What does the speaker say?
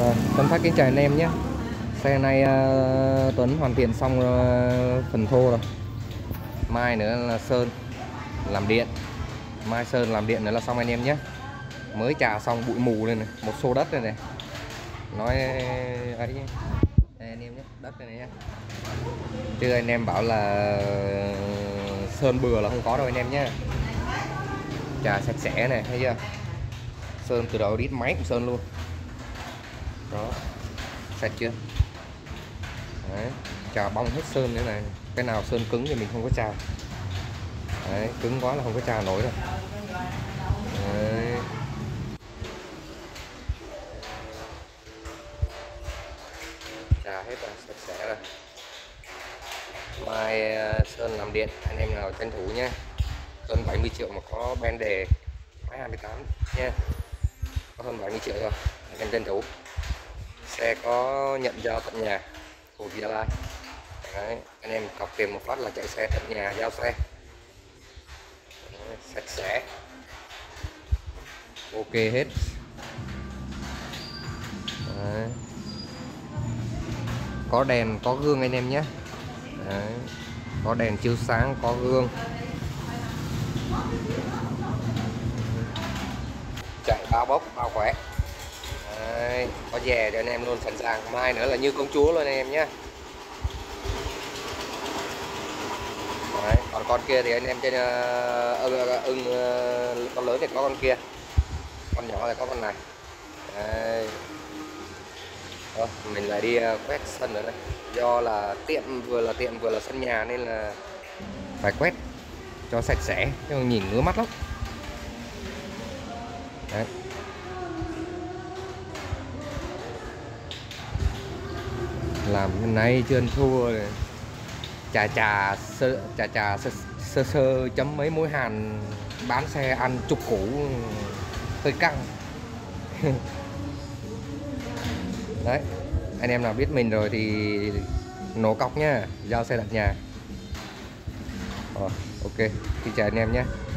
Tuấn Phát kính chào anh em nhé. Xe này Tuấn hoàn thiện xong phần thô rồi. Mai nữa là sơn làm điện. Mai sơn làm điện nữa là xong anh em nhé. Mới chà xong bụi mù lên này, một xô đất này này. Nói ấy nhé. Đây anh em nhé, đất này, này nhé. Chứ anh em bảo là sơn bừa là không có đâu anh em nhé. Chà sạch sẽ này, thấy chưa? Sơn từ đầu đít máy cũng sơn luôn. Đó, sạch chưa? Đấy, chà bong hết sơn nữa này. Cái nào sơn cứng thì mình không có chà. Đấy, cứng quá là không có chà nổi đâu. Đấy. Chà hết rồi, sạch sẽ rồi. Mai sơn làm điện, anh em nào tranh thủ nhé. Hơn 70 triệu mà có ben đề máy 28 nha. Có hơn 70 triệu thôi, anh em tranh thủ. Xe có nhận giao tận nhà của Gia Lai. Đấy, anh em cọc tiền một phát là chạy xe tận nhà giao xe. Đấy, sạch sẽ, ok hết. Đấy. Có đèn có gương anh em nhé. Đấy. Có đèn chiếu sáng, có gương. Chạy bao bốc bao khỏe. Đấy. Có dè cho anh em luôn sẵn sàng. Mai nữa là như công chúa luôn anh em nhé. Đấy. Còn con kia thì anh em trên con lớn thì có con kia, con nhỏ thì có con này. Đấy. Đó, mình lại đi quét sân nữa đây. Do là tiệm vừa là sân nhà nên là phải quét cho sạch sẽ, chứ nhìn ngứa mắt lắm. Đấy. Làm cái này chưa thua này. Sơ sơ chấm mấy mối hàn bán xe ăn chục củ hơi căng. Đấy, anh em nào biết mình rồi thì nổ cọc nhá, giao xe đặt nhà. Ok, xin chào anh em nhé.